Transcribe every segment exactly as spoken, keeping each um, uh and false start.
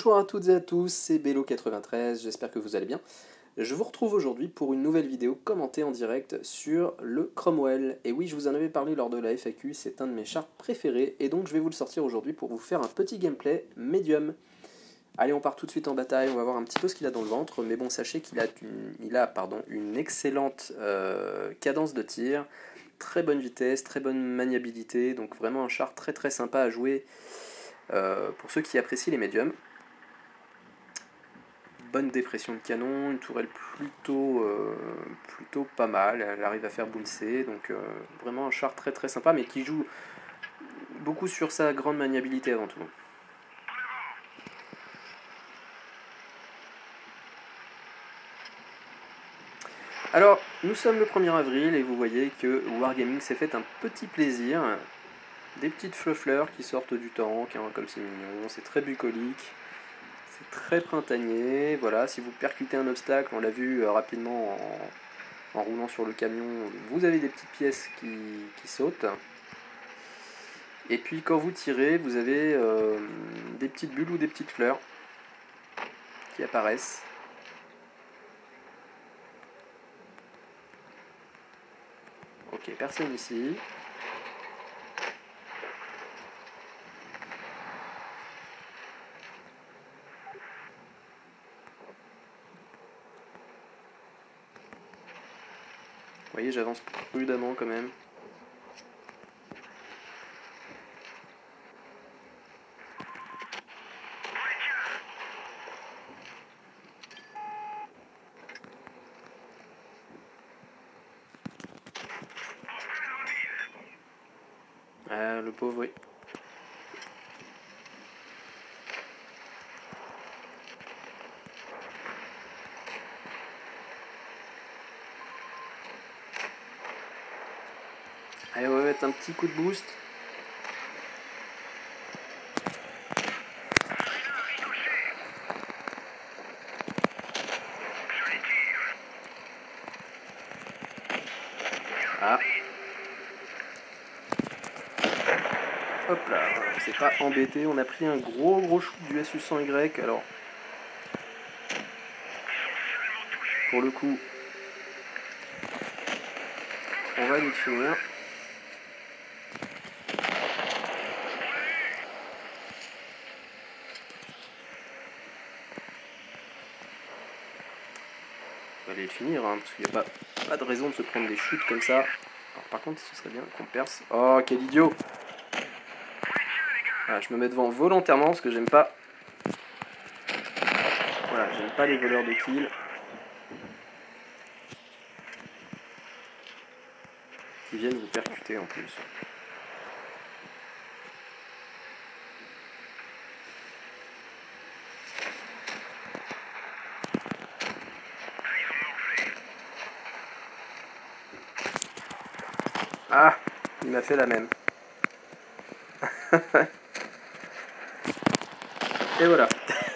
Bonjour à toutes et à tous, c'est Bello quatre-vingt-treize, j'espère que vous allez bien. Je vous retrouve aujourd'hui pour une nouvelle vidéo commentée en direct sur le Cromwell. Et oui, je vous en avais parlé lors de la F A Q, c'est un de mes chars préférés, et donc je vais vous le sortir aujourd'hui pour vous faire un petit gameplay médium. Allez, on part tout de suite en bataille, on va voir un petit peu ce qu'il a dans le ventre, mais bon, sachez qu'il a une, il a, pardon, une excellente euh, cadence de tir, très bonne vitesse, très bonne maniabilité, donc vraiment un char très très sympa à jouer euh, pour ceux qui apprécient les médiums. Bonne dépression de canon, une tourelle plutôt, euh, plutôt pas mal, elle arrive à faire bouncer, donc euh, vraiment un char très très sympa, mais qui joue beaucoup sur sa grande maniabilité avant tout. Alors, nous sommes le premier avril et vous voyez que Wargaming s'est fait un petit plaisir. Des petites fleurs qui sortent du tank, hein, comme c'est mignon, c'est très bucolique, c'est très printanier. Voilà, si vous percutez un obstacle, on l'a vu euh, rapidement en, en roulant sur le camion, vous avez des petites pièces qui, qui sautent. Et puis quand vous tirez, vous avez euh, des petites bulles ou des petites fleurs qui apparaissent. Ok, personne ici. Vous voyez, j'avance prudemment quand même. Ah, le pauvre, oui. Allez, on va mettre un petit coup de boost. Ah. Hop là, on s'est pas embêté, on a pris un gros gros shoot du S U cent Y, alors pour le coup, on va nous le finir. On va aller le finir, hein, parce qu'il n'y a pas, pas de raison de se prendre des shoots comme ça. Alors, par contre, ce serait bien qu'on perce. Oh, quel idiot! Voilà, je me mets devant volontairement parce que j'aime pas. Voilà, j'aime pas les voleurs de kills. Qui viennent vous percuter en plus. Ah, il m'a fait la même. Et voilà.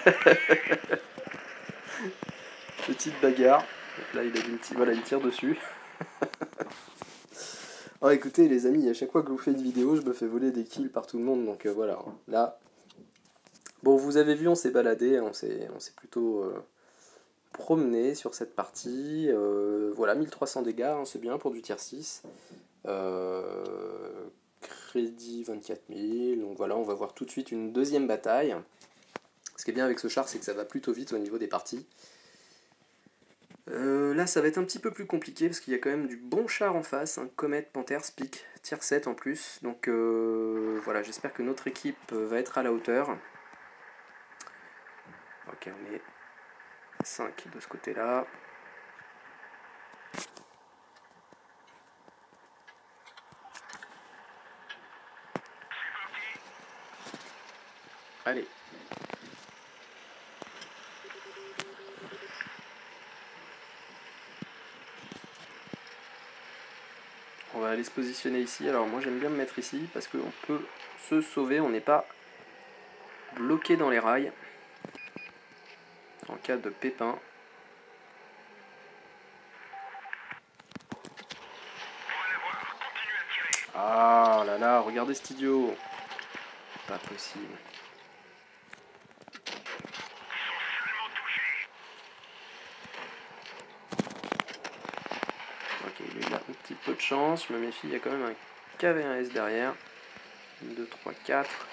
Petite bagarre. Donc là, il a une voilà, il tire dessus. Oh, écoutez, les amis, à chaque fois que je vous fais une vidéo, je me fais voler des kills par tout le monde. Donc euh, voilà. Là. Bon, vous avez vu, on s'est baladé. On s'est plutôt euh, promené sur cette partie. Euh, voilà, mille trois cents dégâts, hein, c'est bien pour du tier six. Euh, crédit vingt-quatre mille. Donc voilà, on va voir tout de suite une deuxième bataille. Ce qui est bien avec ce char, c'est que ça va plutôt vite au niveau des parties. Euh, là, ça va être un petit peu plus compliqué parce qu'il y a quand même du bon char en face, un Comet Panther Speak tier sept en plus. Donc euh, voilà, j'espère que notre équipe va être à la hauteur. Ok, on est cinq de ce côté-là. Allez. On va aller se positionner ici. Alors moi j'aime bien me mettre ici parce qu'on peut se sauver, on n'est pas bloqué dans les rails en cas de pépin. Ah là là, regardez cet idiot. Pas possible. il a un petit peu de chance, je me méfie, il y a quand même un K V un S derrière. un, deux, trois, quatre.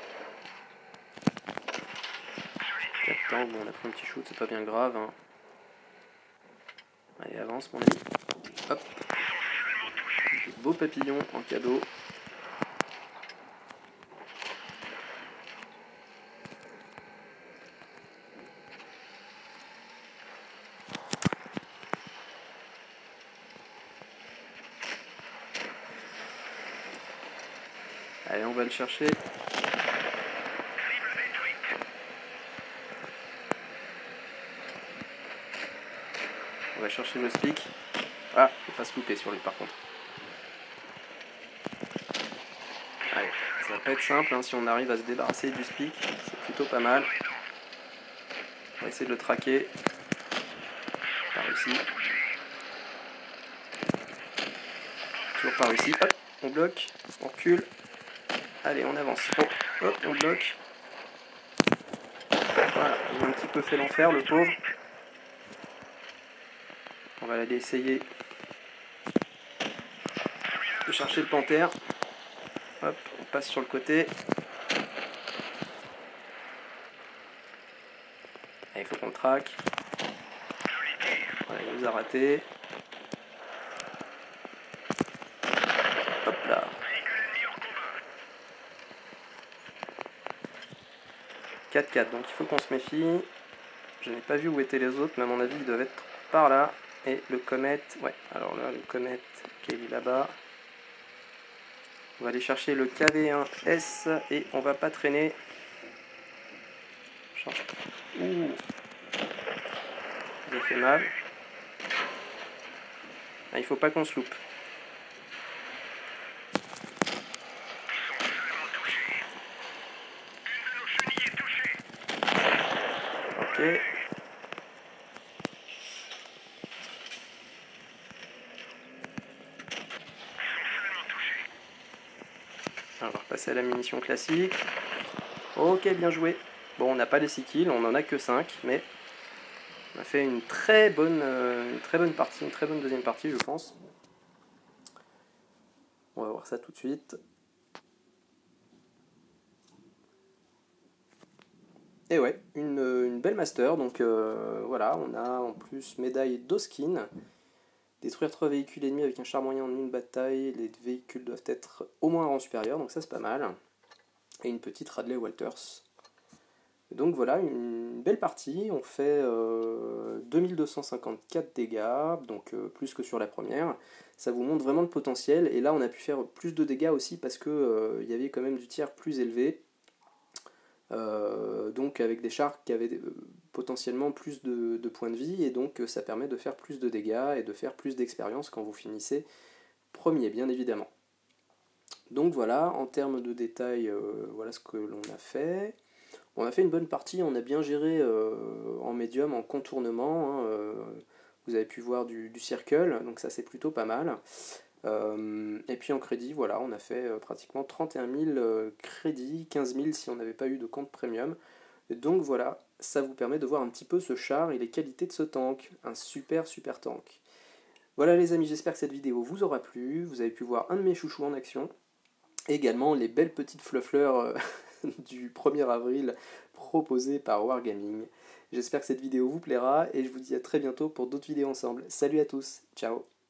quatre temps, bon on a pris un petit shoot, c'est pas bien grave. Hein. Allez, avance mon ami. Hop. Des beaux papillons en cadeau. Allez, on va le chercher. On va chercher le speak. Ah, faut pas se louper sur lui par contre. Allez, ça va pas être simple, hein, si on arrive à se débarrasser du speak, c'est plutôt pas mal. On va essayer de le traquer. Pas réussi. Toujours pas réussi. Hop, on bloque, on recule. Allez, on avance. Oh, hop, on bloque. Voilà, il a un petit peu fait l'enfer, le pauvre. On va aller essayer de chercher le panthère. Hop, on passe sur le côté. Allez, il faut qu'on le traque. Voilà, il nous a raté. Hop là. quatre quatre, donc il faut qu'on se méfie. Je n'ai pas vu où étaient les autres, mais à mon avis, ils doivent être par là. Et le comète, ouais, alors là, le comète qui est là-bas. On va aller chercher le K V un S et on va pas traîner. Change. Ouh, ça fait mal. Ah, il faut pas qu'on se loupe. Ok. On va repasser à la munition classique. Ok, bien joué. Bon, on n'a pas les six kills, on en a que cinq, mais on a fait une très bonne, euh, une très bonne partie, une très bonne deuxième partie, je pense. On va voir ça tout de suite. Et ouais, une, une belle master, donc euh, voilà, on a en plus médaille d'Oskin. Détruire trois véhicules ennemis avec un char moyen en une bataille, les véhicules doivent être au moins un rang supérieur, donc ça c'est pas mal. Et une petite Radley Walters. Donc voilà, une belle partie, on fait euh, deux mille deux cent cinquante-quatre dégâts, donc euh, plus que sur la première. Ça vous montre vraiment le potentiel, et là on a pu faire plus de dégâts aussi parce que euh, il y avait quand même du tir plus élevé. Euh, donc avec des chars qui avaient euh, potentiellement plus de, de points de vie, et donc euh, ça permet de faire plus de dégâts et de faire plus d'expérience quand vous finissez premier, bien évidemment. Donc voilà, en termes de détails, euh, voilà ce que l'on a fait. On a fait une bonne partie, on a bien géré euh, en médium, en contournement. Hein, euh, vous avez pu voir du, du circle, donc ça c'est plutôt pas mal. Euh, et puis en crédit, voilà, on a fait euh, pratiquement trente et un mille euh, crédits, quinze mille si on n'avait pas eu de compte premium. Et donc voilà, ça vous permet de voir un petit peu ce char et les qualités de ce tank. Un super super tank. Voilà les amis, j'espère que cette vidéo vous aura plu. Vous avez pu voir un de mes chouchous en action. Et également les belles petites fluffleurs euh, du premier avril proposées par Wargaming. J'espère que cette vidéo vous plaira et je vous dis à très bientôt pour d'autres vidéos ensemble. Salut à tous, ciao.